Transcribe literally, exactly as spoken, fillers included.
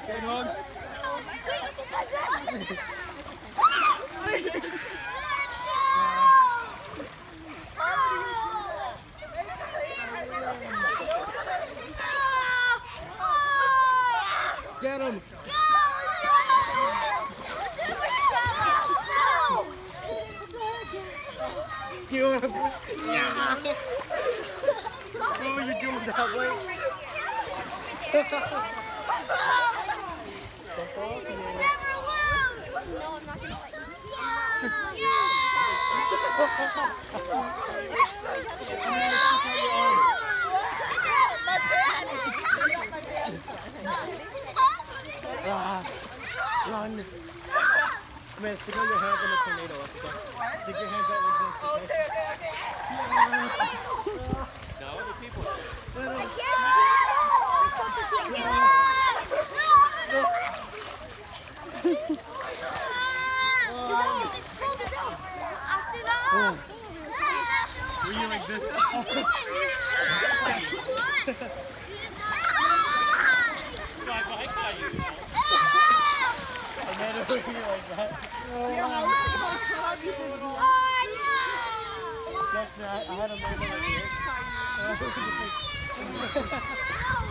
Get on. Get him! You wanna push? Yeah! What were you doing that way? No, I'm not gonna let you. Ah, run! Man, stick out your hands on the tornado. Stick your hands out with this. Okay? No, other people. Were you like this? I made it with you like that. Yes, I, I had a moment like this.